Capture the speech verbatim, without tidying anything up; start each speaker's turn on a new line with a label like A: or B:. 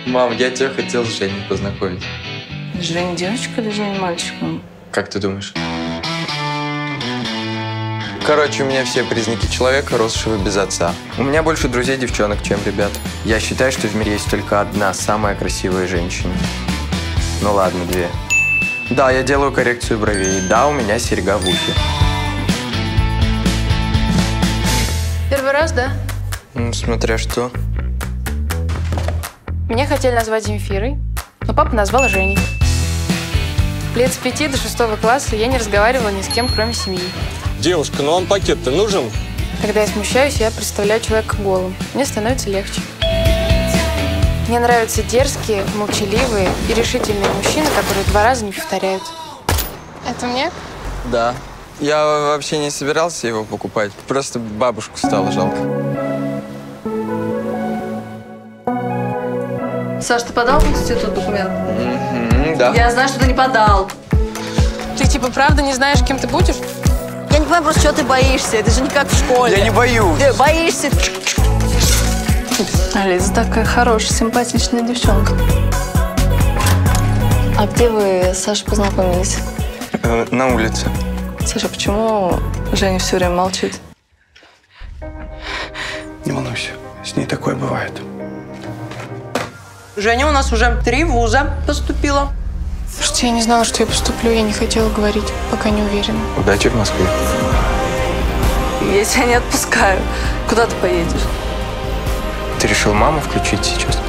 A: Мам, я тебя хотел с Женей познакомить.
B: Женя девочка или Женя мальчик?
A: Как ты думаешь? Короче, у меня все признаки человека, росшего без отца. У меня больше друзей девчонок, чем ребят. Я считаю, что в мире есть только одна самая красивая женщина. Ну ладно, две. Да, я делаю коррекцию бровей. Да, у меня серьга в ухе.
C: Первый раз, да?
A: Ну, смотря что.
C: Меня хотели назвать Земфирой, но папа назвал Женей. Лет с пяти до шестого класса я не разговаривала ни с кем, кроме семьи.
D: Девушка, ну вам пакет-то нужен?
C: Когда я смущаюсь, я представляю человека голым. Мне становится легче. Мне нравятся дерзкие, молчаливые и решительные мужчины, которые два раза не повторяют. Это мне?
A: Да. Я вообще не собирался его покупать. Просто бабушку стало жалко.
B: Саш, ты подал в институт документ?
A: Mm-hmm, да.
B: Я знаю, что ты не подал.
C: Ты типа правда не знаешь, кем ты будешь?
B: Я не понимаю просто, чего ты боишься. Это же не как в школе.
A: Я не боюсь.
B: Ты боишься. Алиса такая хорошая, симпатичная девчонка. А где вы с Сашей познакомились?
A: Э, на улице.
B: Саша, почему Женя все время молчит?
E: Не волнуйся, с ней такое бывает.
F: Женя у нас уже три вуза поступила.
C: Слушайте, я не знала, что я поступлю. Я не хотела говорить, пока не уверена.
A: Удачи в Москве.
B: Я тебя не отпускаю. Куда ты поедешь?
A: Ты решил маму включить сейчас?